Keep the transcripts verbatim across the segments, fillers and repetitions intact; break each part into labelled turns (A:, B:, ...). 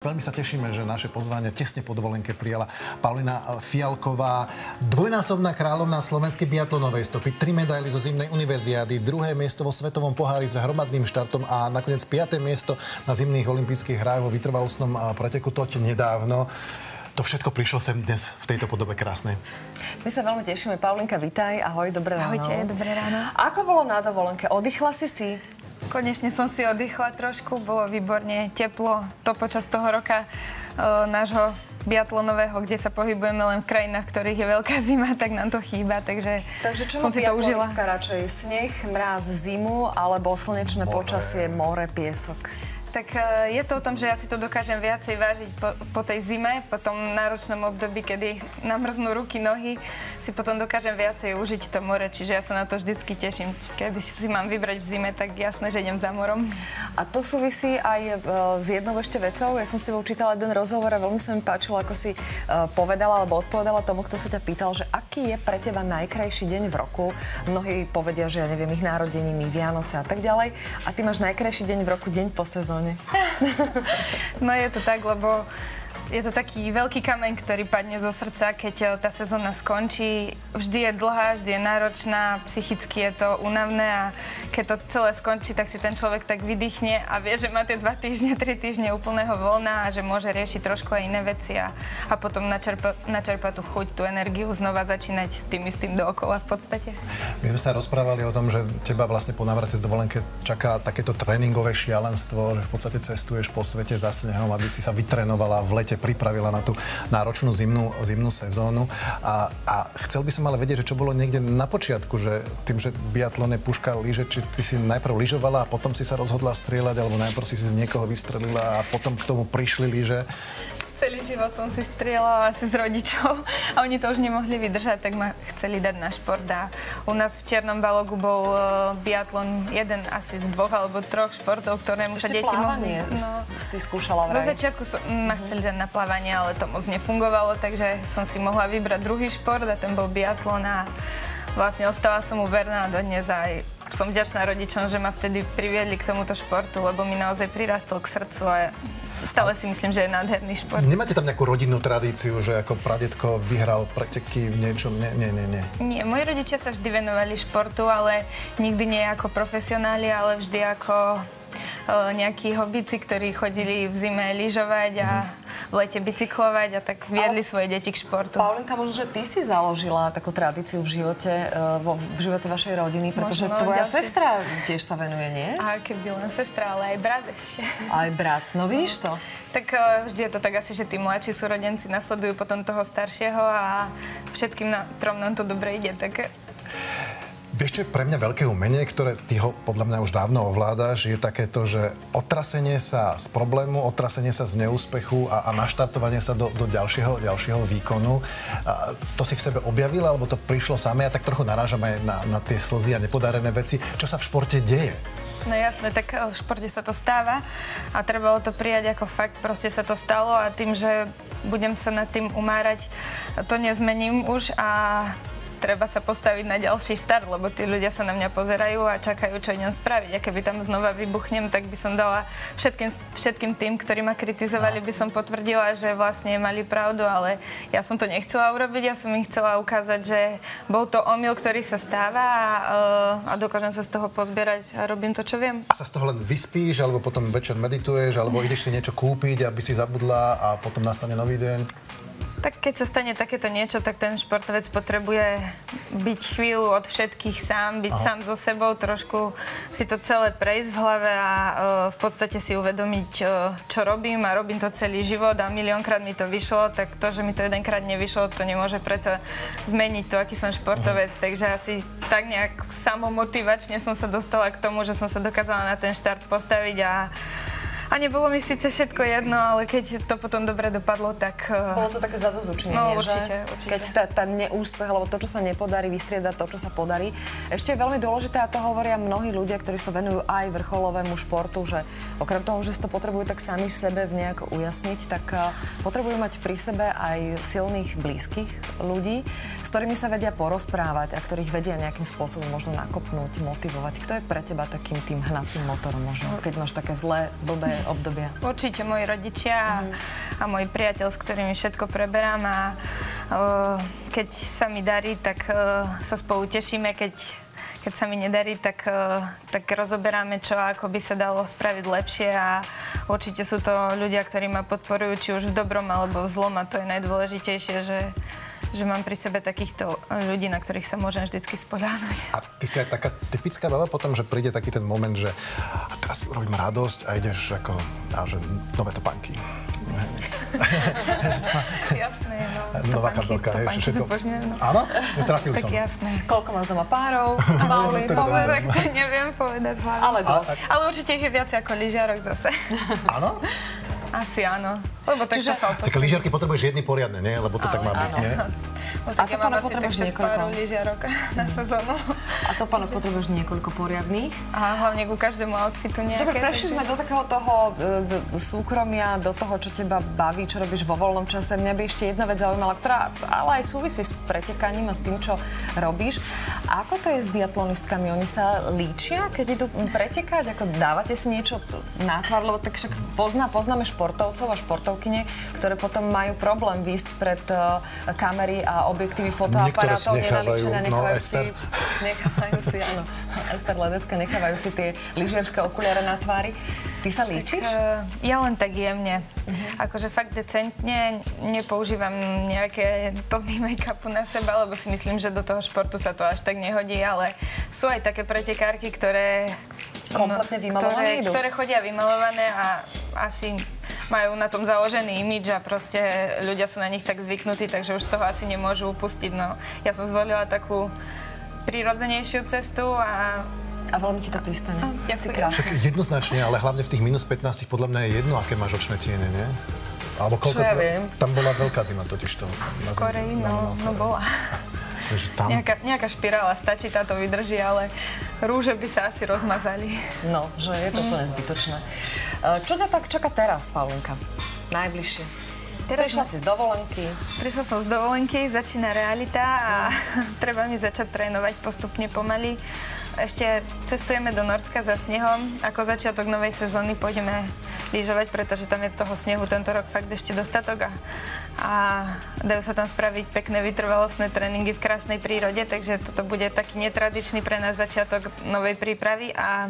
A: veľmi sa tešíme, že naše pozvanie tesne po dovolenke prijala Paulína Fialková, dvojnásobná kráľovná slovenskej biatlonovej stopy, tri medaily zo zimnej univerziády, druhé miesto vo svetovom pohári s hromadným štartom a nakoniec piate miesto na zimných olympijských hrách vo vytrvalostnom preteku toť nedávno. To všetko prišlo sem dnes v tejto podobe krásnej.
B: My sa veľmi tešíme. Paulinka, vitaj. Ahoj, dobré ráno.
C: Ahojte, dobré ráno.
B: Ako bolo na dovolenke? Oddychla si si?
C: Konečne som si oddychla trošku, bolo výborne teplo. To počas toho roka e, nášho biatlonového, kde sa pohybujeme len v krajinách, v ktorých je veľká zima, tak nám to chýba, takže,
B: takže čo
C: som si to užila.
B: Takže čo radšej? Sneh, mráz, zimu alebo slnečné more. Počasie, more, piesok?
C: Tak je to o tom, že ja si to dokážem viacej vážiť po, po tej zime, po tom náročnom období, kedy namrznú ruky, nohy, si potom dokážem viacej užiť to more, čiže ja sa na to vždycky teším. Keby si mám vybrať v zime, tak jasné, že idem za morom.
B: A to súvisí aj e, s jednou ešte vecou. Ja som s tebou čítala jeden rozhovor a veľmi sa mi páčilo, ako si e, povedala alebo odpovedala tomu, kto sa ťa pýtal, že aký je pre teba najkrajší deň v roku. Mnohí povedia, že ja neviem, ich narodeniny, Vianoce a tak ďalej. A ty máš najkrajší deň v roku, deň po sezóne.
C: No je to tak, lebo je to taký veľký kameň, ktorý padne zo srdca, keď tá sezóna skončí. Vždy je dlhá, vždy je náročná, psychicky je to únavné a keď to celé skončí, tak si ten človek tak vydýchne a vie, že má tie dva týždne, tri týždne úplného voľna a že môže riešiť trošku aj iné veci a, a potom načerpa, načerpa tú chuť, tú energiu, znova začínať s tým istým dookola v podstate.
A: My sme sa rozprávali o tom, že teba vlastne po návrate z dovolenke čaká takéto tréningové šialenstvo, že v podstate cestuješ po svete za snehom, aby si sa vytrénovala v lete, pripravila na tú náročnú zimnú, zimnú sezónu. A, a chcel by som ale vedieť, že čo bolo niekde na počiatku, že tým, že biatlon je puška lyže, či ty si najprv lyžovala a potom si sa rozhodla strieľať, alebo najprv si si z niekoho vystrelila a potom k tomu prišli lyže.
C: Celý život som si strieľala asi s rodičov a oni to už nemohli vydržať, tak ma chceli dať na šport. A u nás v Černom Balogu bol uh, biatlon jeden asi z dvoch alebo troch športov, ktorému sa deti mohli.
B: No, si skúšala vraj.
C: Zo začiatku som, ma chceli dať na plávanie, ale to moc nefungovalo, takže som si mohla vybrať druhý šport a ten bol biatlon a vlastne ostala som mu verná dodnes aj som vďačná rodičom, že ma vtedy priviedli k tomuto športu, lebo mi naozaj prirastol k srdcu a stále si myslím, že je nádherný šport.
A: Nemáte tam nejakú rodinnú tradíciu, že ako pradetko vyhral preteky v niečom? Nie, nie, nie, nie.
C: Nie, moji rodičia sa vždy venovali športu, ale nikdy nie ako profesionáli, ale vždy ako nejakí hobíci, ktorí chodili v zime lyžovať a v lete bicyklovať a tak viedli ale svoje deti k športu.
B: Paulinka, možno, že ty si založila takú tradíciu v živote, vo, v živote vašej rodiny, pretože možno, tvoja ďalší. Sestra tiež sa venuje, nie?
C: A keby len sestra, ale aj brat ešte.
B: Aj brat, no vidíš to?
C: Tak vždy je to tak asi, že tí mladší súrodenci nasledujú potom toho staršieho a všetkým na, trom nám to dobre ide, tak...
A: Vieš, čo je pre mňa veľké umenie, ktoré ty ho podľa mňa už dávno ovládaš, je takéto, že otrasenie sa z problému, otrasenie sa z neúspechu a, a naštartovanie sa do, do ďalšieho, ďalšieho výkonu. A to si v sebe objavila, alebo to prišlo samé? Ja tak trochu narážam aj na, na tie slzy a nepodarené veci. Čo sa v športe deje?
C: No jasné, tak v športe sa to stáva a trebalo to prijať ako fakt, proste sa to stalo a tým, že budem sa nad tým umárať, to nezmením už a treba sa postaviť na ďalší štart, lebo tí ľudia sa na mňa pozerajú a čakajú, čo idem spraviť. A keby tam znova vybuchnem, tak by som dala všetkým, všetkým tým, ktorí ma kritizovali, by som potvrdila, že vlastne mali pravdu, ale ja som to nechcela urobiť, ja som im chcela ukázať, že bol to omyl, ktorý sa stáva a, a dokážem sa z toho pozbierať a robím to, čo viem. A
A: sa z toho len vyspíš, alebo potom večer medituješ, alebo ideš si niečo kúpiť, aby si zabudla a potom nastane nový deň?
C: Tak keď sa stane takéto niečo, tak ten športovec potrebuje byť chvíľu od všetkých sám, byť Aha. sám so sebou, trošku si to celé prejsť v hlave a uh, v podstate si uvedomiť, uh, čo robím a robím to celý život a miliónkrát mi to vyšlo, tak to, že mi to jedenkrát nevyšlo, to nemôže predsa zmeniť to, aký som športovec. Aha. Takže asi tak nejak samomotivačne som sa dostala k tomu, že som sa dokázala na ten štart postaviť a A nebolo mi síce všetko jedno, ale keď to potom dobre dopadlo, tak...
B: Bolo to také zadosťučinenie,
C: no,
B: určite,
C: že? Určite.
B: Keď tá, tá neúspech, alebo to, čo sa nepodarí, vystrieda to, čo sa podarí. Ešte je veľmi dôležité, a to hovoria mnohí ľudia, ktorí sa venujú aj vrcholovému športu, že okrem toho, že si to potrebujú tak sami v sebe nejak ujasniť, tak potrebujú mať pri sebe aj silných, blízkych ľudí, s ktorými sa vedia porozprávať a ktorých vedia nejakým spôsobom možno nakopnúť, motivovať. Kto je pre teba takým tým hnacím motorom možno, keď máš také zlé, blbé obdobia?
C: Určite moji rodičia mm. a môj priateľ, s ktorými všetko preberám a uh, keď sa mi darí, tak uh, sa spolu tešíme, keď, keď sa mi nedarí, tak, uh, tak rozoberáme, čo ako by sa dalo spraviť lepšie a určite sú to ľudia, ktorí ma podporujú, či už v dobrom alebo v zlom a to je najdôležitejšie, že že mám pri sebe takýchto ľudí, na ktorých sa môžem vždycky spoľahnúť.
A: A ty si aj taká typická baba potom, že príde taký ten moment, že a teraz si urobím radosť a ideš ako, a že nové topánky.
C: Jasné, no.
A: Nová kabelka, hej, všetko.
C: No.
A: Áno? Netrafil
C: tak
A: som.
C: Tak jasné.
B: Koľko máš doma párov? Balmy, povedz.
C: Tak to neviem povedať z hlavy.
B: Ale dosť.
C: Ale určite ich je viac ako lyžiarok zase.
A: Áno?
C: Asi áno. Lebo tak
B: Čiže...
C: sa opočujem.
A: Také lyžiarky potrebuješ jedny poriadne, nie? Lebo to
B: Ale,
A: tak má byť,
B: áno.
A: nie?
C: No,
B: A to,
C: ja
B: pána,
C: mám asi
B: potrebuješ
C: tak šesť
B: niekoľko.
C: párov lyžiarok na sezónu.
B: A to, pána, potrebuješ niekoľko poriadnych.
C: A hlavne ku každému outfitu nejaké.
B: Dobre, prešli sme do takého toho do súkromia, do toho, čo teba baví, čo robíš vo voľnom čase. Mňa by ešte jedna vec zaujímala, ktorá ale aj súvisí s pretekaním a s tým, čo robíš. A ako to je s biatlonistkami? Oni sa líčia, keď idú pretekať? Ako dávate si niečo na tvár? Lebo tak však pozná, poznáme športovcov a športovkyne, ktoré potom majú problém výjsť pred uh, kamery a objektívy fotoaparátov.
A: Niektoré si nechávajú, no,
B: nechávajú
A: Ester.
B: si, nechávajú si, áno, Ester Ledecká, nechávajú si tie lyžiarske okuliare na tvári. Ty sa líčiš?
C: Tak, uh, ja len tak jemne. Uh-huh. Akože fakt decentne, nepoužívam nejaké tóny make-upu na seba, lebo si myslím, že do toho športu sa to až tak nehodí, ale sú aj také pretekárky, ktoré...
B: Kompletne vymalované
C: ktoré,
B: idú?
C: Ktoré chodia vymalované a asi majú na tom založený imidž a proste ľudia sú na nich tak zvyknutí, takže už z toho asi nemôžu upustiť. No, ja som zvolila takú prirodzenejšiu cestu a
B: A veľmi ti to pristane.
C: No, ďakujem.
B: Si krásna.
A: Však jednoznačne, ale hlavne v tých minus pätnásť podľa mňa je jedno, aké máš očné tiene, nie? Alebo koľko...
B: Čo ja viem?
A: Tam bola veľká zima totiž to.
C: V Koreji, no, no bola.
A: Takže tam...
C: Nejaká, nejaká špirála stačí, táto vydrží, ale rúže by sa asi rozmazali.
B: No, že je to úplne zbytočné. Čo ťa tak čaká teraz, Paulinka? Najbližšie.
C: Teraz
B: Prišla si z dovolenky.
C: Prišla som z dovolenky, začína realita a treba mi začať trénovať postupne pomaly. Ešte cestujeme do Norska za snehom. Ako začiatok novej sezóny pôjdeme lyžovať, pretože tam je toho snehu tento rok fakt ešte dostatok a, a dajú sa tam spraviť pekné vytrvalostné tréningy v krásnej prírode, takže toto bude taký netradičný pre nás začiatok novej prípravy. A,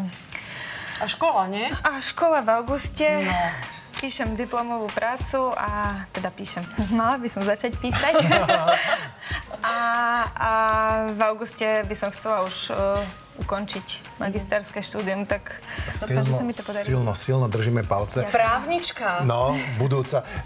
B: A škola, nie?
C: a škola v auguste.
B: No.
C: Píšem diplomovú prácu a teda píšem. Mala by som začať písať. a, a v auguste by som chcela už uh, ukončiť magisterské štúdium, tak dúfam, že sa mi to podarí.
A: Silno, silno držíme palce.
B: Právnička.
A: No, budúca.